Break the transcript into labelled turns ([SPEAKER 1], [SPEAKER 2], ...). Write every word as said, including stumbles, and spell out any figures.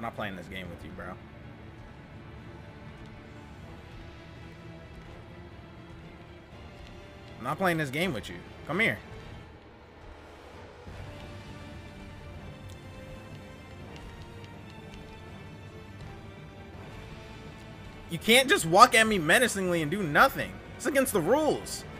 [SPEAKER 1] I'm not playing this game with you, bro. I'm not playing this game with you. Come here. You can't just walk at me menacingly and do nothing. It's against the rules.